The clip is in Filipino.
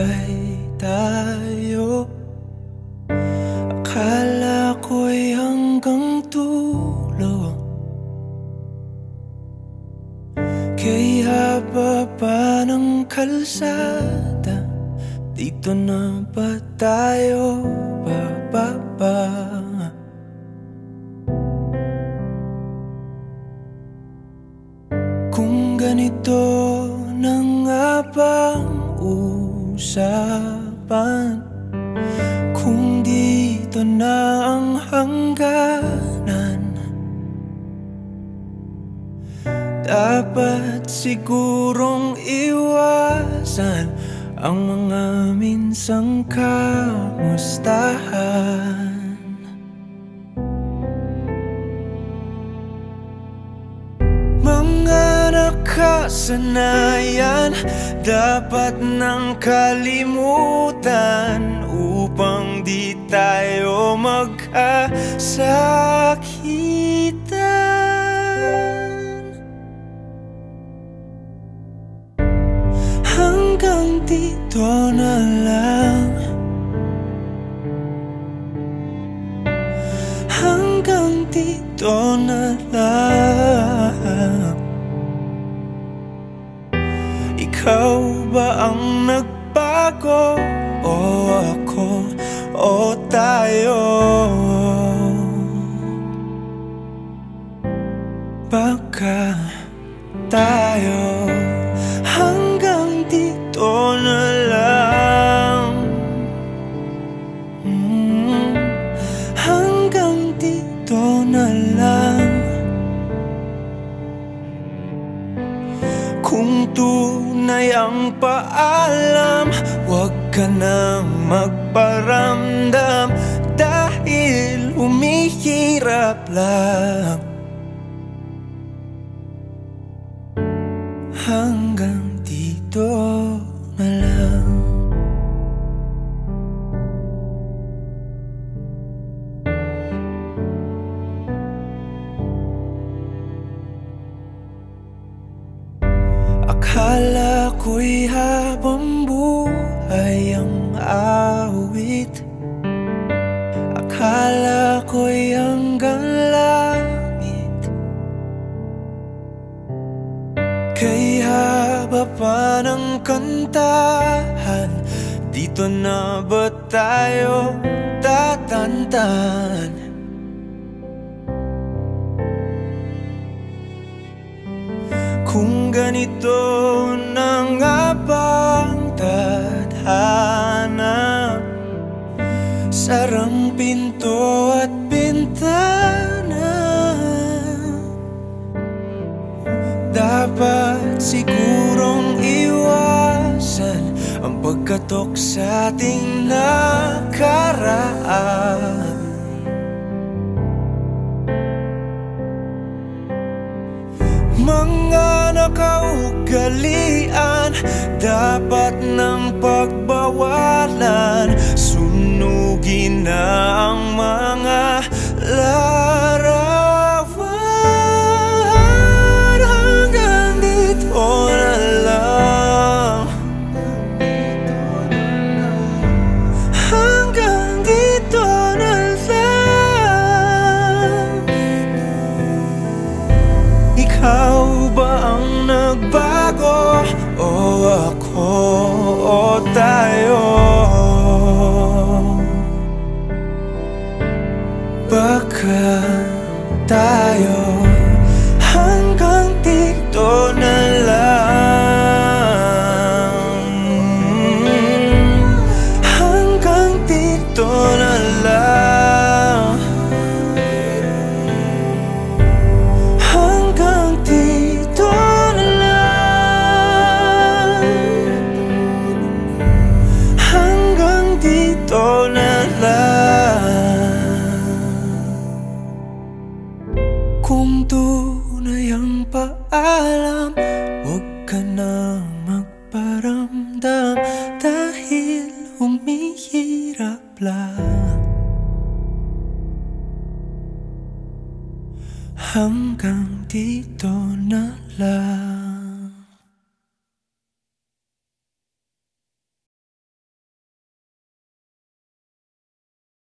buhay tayo. Akala ko'y hanggang dulo, kay haba pa ng kalsada. Dito na ba tayo bababa? Kung ganito na nga bang usapan, kung dito na ang hangganan, dapat sigurong iwasan ang mga minsang kamustahan. Mga nakasanayan dapat nang kalimutan upang di tayo magkasakitan. Hanggang dito na lang, hanggang dito na lang. Ikaw ba ang nagbago, o ako, o tayo? Baka tayo hanggang dito na lang, hanggang dito na lang. Kung tunay ang paalam, huwag ka nang magparamdam, dahil humihirap lang. Hanggang dito na lang. Akala ko'y habang buhay ang awit, akala ko'y hanggang langit, kay haba pa ng kantahan. Dito na ba tayo tatantan? Kung ganito na nga bang tadhana, sarang pinto at bintana, dapat sigurong iwasan ang pagkatok sa ating nakaraan. Mga nakaugalian dapat nang pagbawalan, sunugin na ang mga larawan. Hanggang dito na lang, hanggang dito na lang. Ikaw ba ang nagbago, o ako, o tayo? Baka tayo hanggang dito na lang, hanggang dito na lang. Kung tunay ang paalam, huwag ka nang magparamdam, dahil humihirap lang. Hanggang dito na lang.